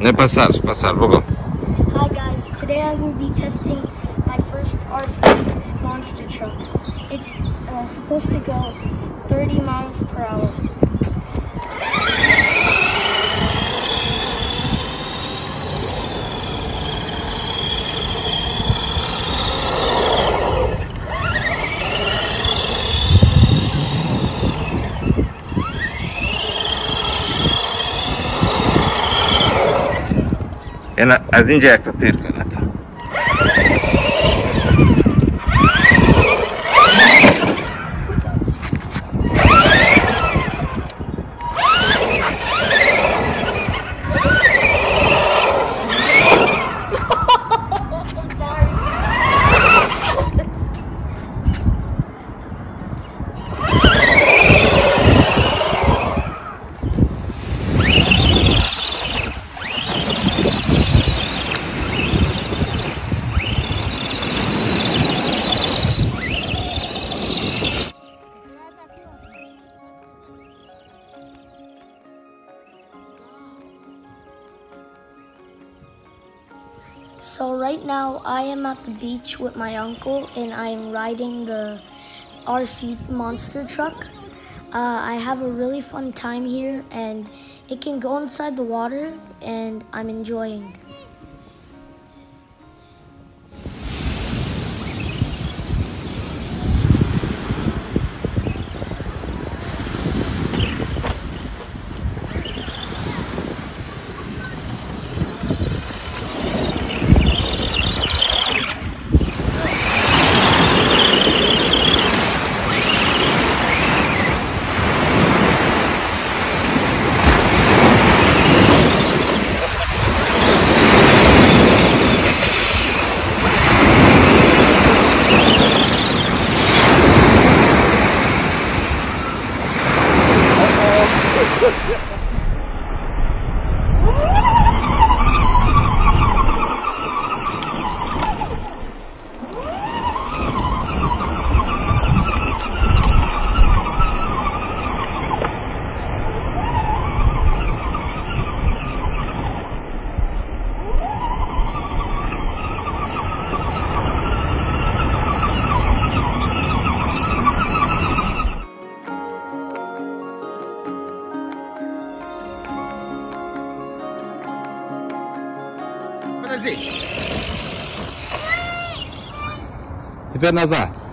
vou. Hi guys, today I will be testing my first RC monster truck. It's supposed to go 30 miles per hour. Ez inject a térkönet. So right now I am at the beach with my uncle and I am riding the RC monster truck. I have a really fun time here and it can go inside the water and I'm enjoying. Теперь назад.